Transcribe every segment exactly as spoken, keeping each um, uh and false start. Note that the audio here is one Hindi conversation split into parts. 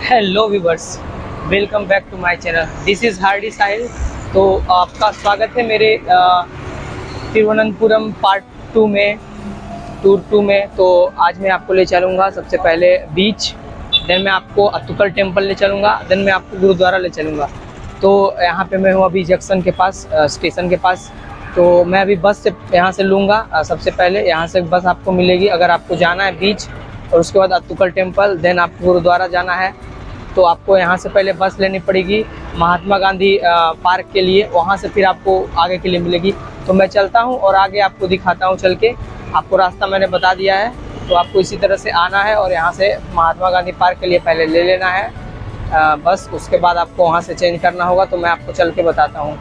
Hello viewers, welcome back to my channel. This is Hardy Sahil. तो आपका स्वागत है मेरे तिरुवनंतपुरम पार्ट टू में, टूर टू में। तो आज मैं आपको ले चलूँगा सबसे पहले बीच, देन मैं आपको अत्तुकल टेम्पल ले चलूँगा, देन मैं आपको गुरुद्वारा ले चलूँगा। तो यहाँ पे मैं हूँ अभी जंक्शन के पास, स्टेशन के पास। तो मैं अभी बस से यहाँ से लूँगा। सबसे पहले यहाँ से बस आपको मिलेगी अगर आपको जाना है बीच, और उसके बाद अत्तुकल टेम्पल, देन आपको गुरुद्वारा जाना है। तो आपको यहाँ से पहले बस लेनी पड़ेगी महात्मा गांधी पार्क के लिए, वहाँ से फिर आपको आगे के लिए मिलेगी। तो मैं चलता हूँ और आगे आपको दिखाता हूँ चल के। आपको रास्ता मैंने बता दिया है, तो आपको इसी तरह से आना है और यहाँ से महात्मा गांधी पार्क के लिए पहले ले लेना है आ, बस। उसके बाद आपको वहाँ से चेंज करना होगा। तो मैं आपको चल के बताता हूँ।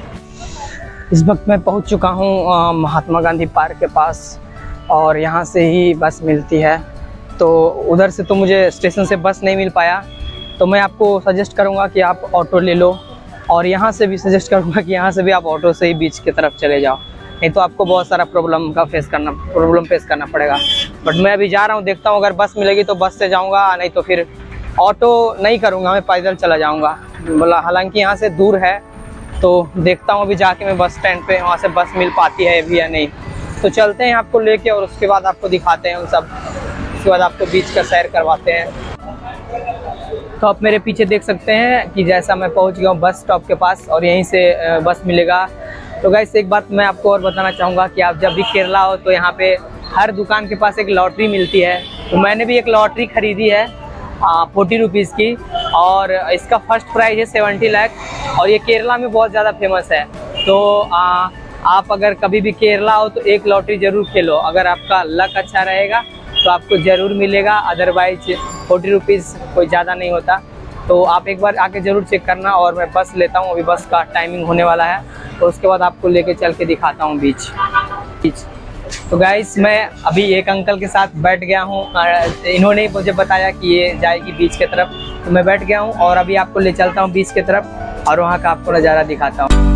इस वक्त मैं पहुँच चुका हूँ महात्मा गांधी पार्क के पास, और यहाँ से ही बस मिलती है। तो उधर से तो मुझे स्टेशन से बस नहीं मिल पाया, तो मैं आपको सजेस्ट करूँगा कि आप ऑटो ले लो, और यहाँ से भी सजेस्ट करूँगा कि यहाँ से भी आप ऑटो से ही बीच की तरफ चले जाओ, नहीं तो आपको बहुत सारा प्रॉब्लम का फेस करना प्रॉब्लम फेस करना पड़ेगा। बट मैं अभी जा रहा हूँ, देखता हूँ अगर बस मिलेगी तो बस से जाऊँगा, नहीं तो फिर ऑटो नहीं करूँगा, मैं पैदल चला जाऊँगा। बोला हालांकि यहाँ से दूर है, तो देखता हूँ अभी जाके मैं बस स्टैंड पे वहाँ से बस मिल पाती है भी या नहीं। तो चलते हैं आपको लेके, और उसके बाद आपको दिखाते हैं उन सब, उसके बाद आपको बीच का सैर करवाते हैं। तो आप मेरे पीछे देख सकते हैं कि जैसा मैं पहुंच गया हूँ बस स्टॉप के पास, और यहीं से बस मिलेगा। तो गाइस एक बात मैं आपको और बताना चाहूँगा कि आप जब भी केरला हो तो यहाँ पे हर दुकान के पास एक लॉटरी मिलती है। तो मैंने भी एक लॉटरी खरीदी है फोर्टी रुपीज़ की, और इसका फर्स्ट प्राइज़ है सेवेंटी लाख, और ये केरला में बहुत ज़्यादा फेमस है। तो आ, आप अगर कभी भी केरला हो तो एक लॉटरी ज़रूर खेलो, अगर आपका लक अच्छा रहेगा तो आपको ज़रूर मिलेगा, अदरवाइज फोर्टी रुपीज़ कोई ज़्यादा नहीं होता। तो आप एक बार आके ज़रूर चेक करना। और मैं बस लेता हूँ, अभी बस का टाइमिंग होने वाला है, तो उसके बाद आपको लेके चल के दिखाता हूँ बीच बीच तो गाइस मैं अभी एक अंकल के साथ बैठ गया हूँ, इन्होंने मुझे बताया कि ये जाएगी बीच की तरफ, तो मैं बैठ गया हूँ और अभी आपको ले चलता हूँ बीच की तरफ, और वहाँ का आपको नज़ारा दिखाता हूँ।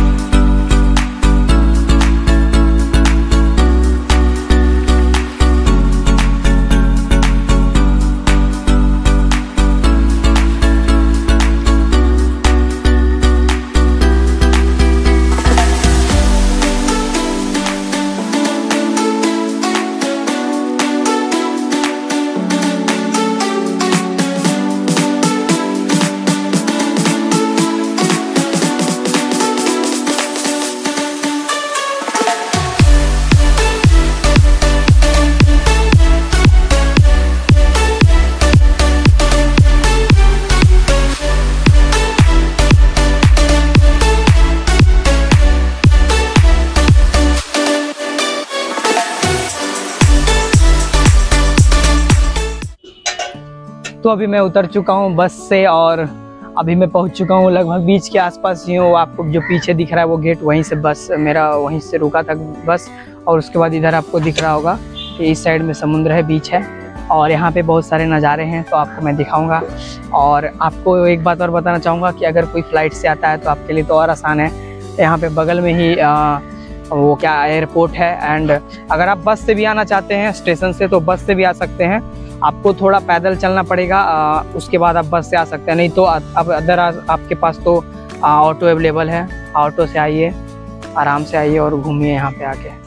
तो अभी मैं उतर चुका हूँ बस से, और अभी मैं पहुँच चुका हूँ लगभग बीच के आसपास ही हूँ। आपको जो पीछे दिख रहा है वो गेट, वहीं से बस मेरा वहीं से रुका था बस। और उसके बाद इधर आपको दिख रहा होगा कि इस साइड में समुद्र है, बीच है, और यहाँ पे बहुत सारे नज़ारे हैं, तो आपको मैं दिखाऊँगा। और आपको एक बात और बताना चाहूँगा कि अगर कोई फ़्लाइट से आता है तो आपके लिए तो और आसान है। यहाँ पर बगल में ही आ, वो क्या एयरपोर्ट है। एंड अगर आप बस से भी आना चाहते हैं स्टेशन से, तो बस से भी आ सकते हैं। आपको थोड़ा पैदल चलना पड़ेगा, आ, उसके बाद आप बस से आ सकते हैं, नहीं तो अब अदर आपके पास तो ऑटो अवेलेबल है। ऑटो से आइए, आराम से आइए और घूमिए यहाँ पे आके।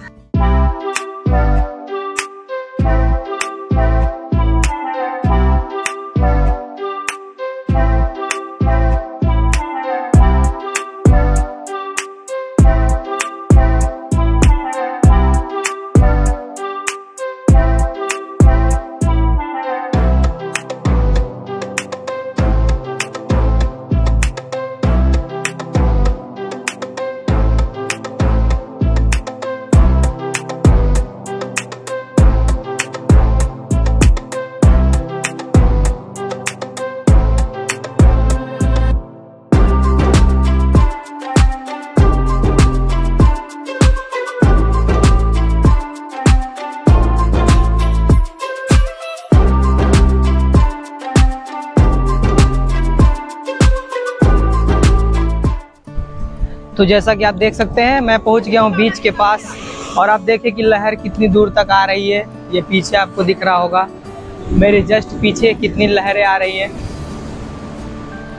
तो जैसा कि आप देख सकते हैं मैं पहुंच गया हूं बीच के पास, और आप देखिए कि लहर कितनी दूर तक आ रही है। ये पीछे आपको दिख रहा होगा, मेरे जस्ट पीछे कितनी लहरें आ रही हैं।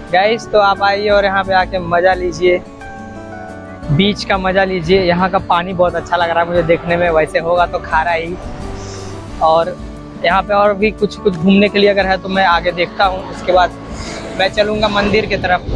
गाइस तो आप आइए और यहाँ पे आके मज़ा लीजिए, बीच का मज़ा लीजिए। यहाँ का पानी बहुत अच्छा लग रहा है मुझे देखने में, वैसे होगा तो खारा ही। और यहाँ पे और भी कुछ कुछ घूमने के लिए अगर है तो मैं आगे देखता हूँ, उसके बाद मैं चलूँगा मंदिर की तरफ।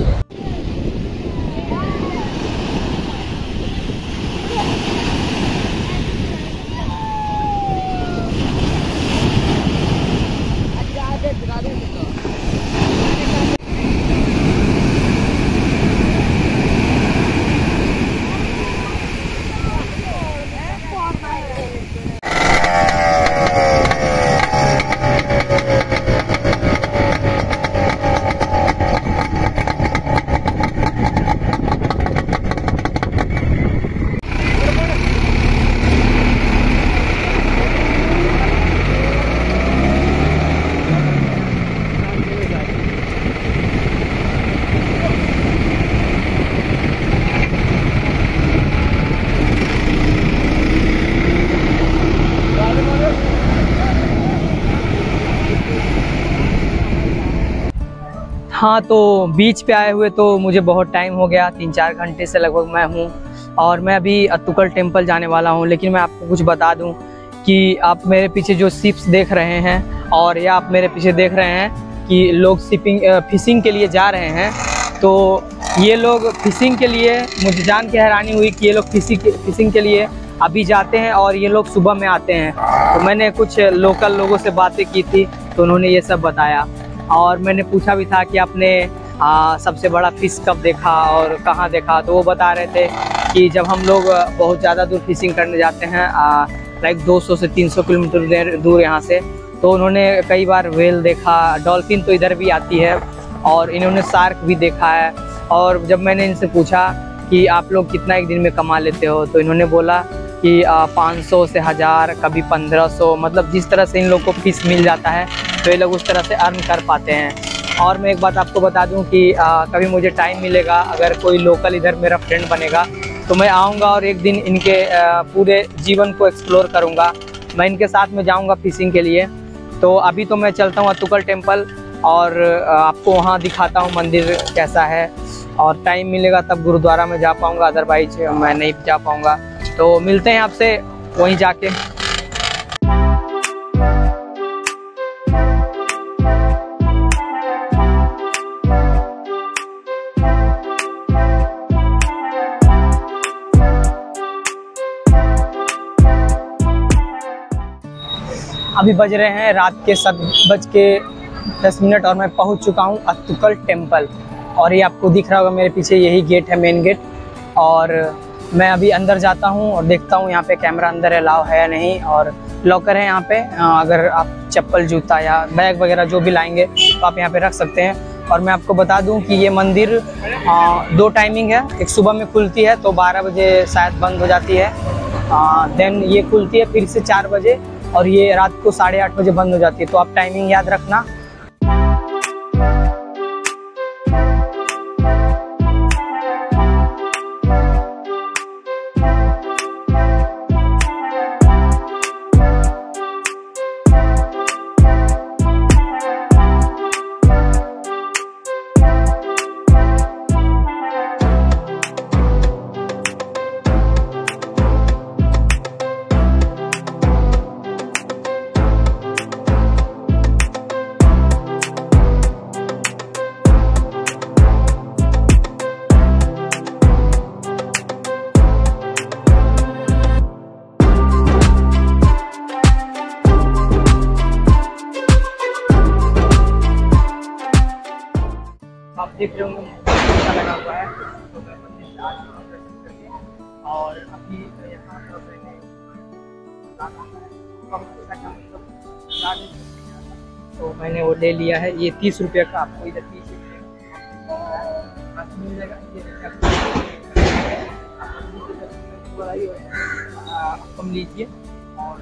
हाँ तो बीच पे आए हुए तो मुझे बहुत टाइम हो गया, तीन चार घंटे से लगभग मैं हूँ और मैं अभी अत्तुकल टेम्पल जाने वाला हूँ। लेकिन मैं आपको कुछ बता दूँ कि आप मेरे पीछे जो शिप्स देख रहे हैं और या आप मेरे पीछे देख रहे हैं कि लोग शिपिंग फिशिंग के लिए जा रहे हैं, तो ये लोग फिशिंग के लिए, मुझे जान के हैरानी हुई कि ये लोग फिशिंग फिशिंग के लिए अभी जाते हैं और ये लोग सुबह में आते हैं। तो मैंने कुछ लोकल लोगों से बातें की थी तो उन्होंने ये सब बताया और मैंने पूछा भी था कि आपने आ, सबसे बड़ा फिश कब देखा और कहाँ देखा, तो वो बता रहे थे कि जब हम लोग बहुत ज़्यादा दूर फिशिंग करने जाते हैं, लाइक दो सौ से तीन सौ किलोमीटर दूर यहाँ से, तो उन्होंने कई बार व्हेल देखा, डॉल्फिन तो इधर भी आती है और इन्होंने शार्क भी देखा है। और जब मैंने इनसे पूछा कि आप लोग कितना एक दिन में कमा लेते हो, तो इन्होंने बोला कि पाँच सौ से हज़ार, कभी पंद्रह सौ, मतलब जिस तरह से इन लोग को फिश मिल जाता है तो ये लोग उस तरह से अर्न कर पाते हैं। और मैं एक बात आपको बता दूं कि आ, कभी मुझे टाइम मिलेगा, अगर कोई लोकल इधर मेरा फ्रेंड बनेगा तो मैं आऊँगा और एक दिन इनके आ, पूरे जीवन को एक्सप्लोर करूँगा। मैं इनके साथ में जाऊँगा फिशिंग के लिए। तो अभी तो मैं चलता हूँ अत्तुकल टेम्पल और आपको वहाँ दिखाता हूँ मंदिर कैसा है, और टाइम मिलेगा तब गुरुद्वारा में जा पाऊँगा, अदरवाइज मैं नहीं जा पाऊँगा। तो मिलते हैं आपसे वहीं जाके। अभी बज रहे हैं रात के सात बज के दस मिनट और मैं पहुंच चुका हूं अत्तुकल टेम्पल। और ये आपको दिख रहा होगा मेरे पीछे, यही गेट है, मेन गेट। और मैं अभी अंदर जाता हूं और देखता हूं यहाँ पे कैमरा अंदर अलाउ है या नहीं, और लॉकर है यहाँ पे। अगर आप चप्पल, जूता या बैग वगैरह जो भी लाएंगे तो आप यहाँ पे रख सकते हैं। और मैं आपको बता दूं कि ये मंदिर आ, दो टाइमिंग है, एक सुबह में खुलती है तो बारह बजे शायद बंद हो जाती है, देन ये खुलती है फिर से चार बजे, और ये रात को साढ़े आठ बजे बंद हो जाती है। तो आप टाइमिंग याद रखना। आप देख रहे होंगे अच्छा लगा हुआ है, तो मैं मंदिर से आज दर्शन करके, और अभी यहाँ पर मैंने तो मैंने वो ले लिया है। ये तीस रुपये का आपको इधर तीस रुपये मिल जाएगा। कम लीजिए और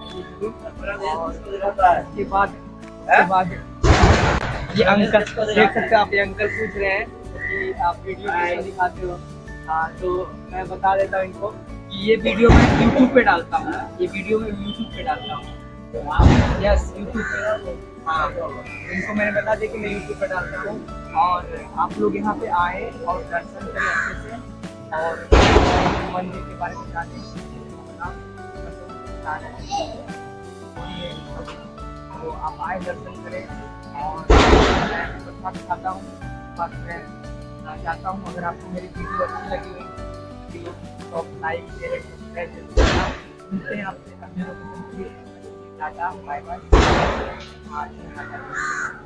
उसके बाद उसके बाद ये अंकल देख सकते हैं आप, ये अंकल पूछ रहे हैं कि आप वीडियो कैसे दिखाते हो। हाँ तो मैं बता देता हूँ इनको कि ये वीडियो मैं यूट्यूब पे डालता हूँ, ये वीडियो मैं यूट्यूब पे डालता हूँ। यस यूट्यूब पे हाँ, तो इनको मैंने बता दिया कि मैं यूट्यूब पर डालता हूँ, और आप लोग यहाँ पे आए और दर्शन करें अच्छे से, और मंदिर के बारे में जाने तो आप आए, दर्शन करें। और मैं प्रसाद खाता हूँ, बस मैं चाहता हूँ अगर आपको मेरी वीडियो अच्छी लगी हुई तो आप लाइक शेयर सब्सक्राइब जरूर करना। मिलते हैं आपसे अगले लोकेशन के लिए। Tata bye bye.